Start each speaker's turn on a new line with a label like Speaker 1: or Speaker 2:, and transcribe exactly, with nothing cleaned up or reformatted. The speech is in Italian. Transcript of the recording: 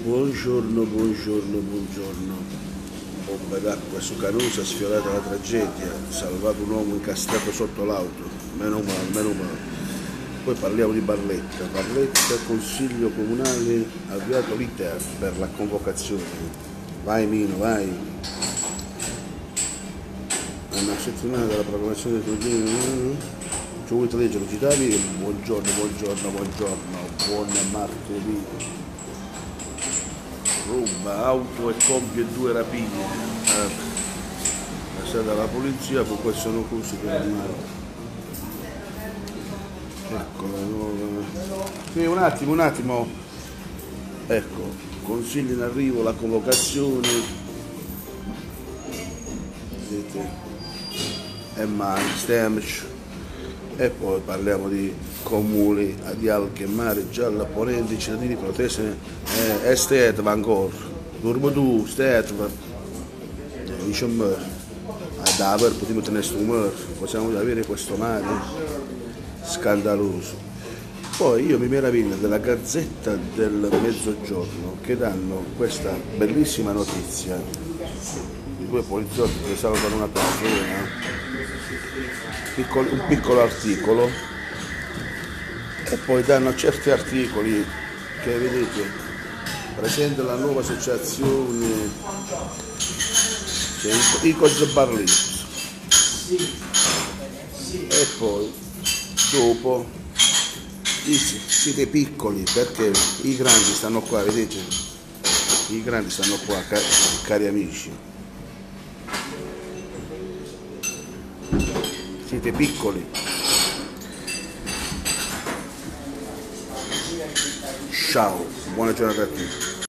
Speaker 1: Buongiorno, buongiorno, buongiorno. Bomba d'acqua su Canosa, sfiorata la tragedia, salvato un uomo incastrato sotto l'auto. Meno male, meno male. Poi parliamo di Barletta. Barletta, Consiglio Comunale, avviato l'iter per la convocazione. Vai Mino, vai. A una settimana dalla proclamazione del giorno. Ci vuoi leggere, citavi? Buongiorno, buongiorno, buongiorno. Buon martedì. Ruba auto e compie due rapine, eh, lasciata la polizia, poi poi sono corsi per il mare. Ecco la nuova. Sì, un attimo, un attimo. Ecco, consigli in arrivo, la convocazione. Vedete? E mai, stemci. E poi parliamo di comuni di Alche, Mare, Gialla, Ponente, cittadini, proteste, eh, estet, ancora, dormo tu, stet, diciamo, da aver potuto tenere questo umore, possiamo avere questo mare scandaloso. Poi io mi meraviglio della Gazzetta del Mezzogiorno che danno questa bellissima notizia di due poliziotti che salvano una persona, piccolo, un piccolo articolo, e poi danno certi articoli che vedete, presenta la nuova associazione, cioè, Icos Barlitz, e poi dopo dice siete piccoli perché i grandi stanno qua, vedete, i grandi stanno qua, cari amici, siete piccoli. Ciao, buona giornata a tutti.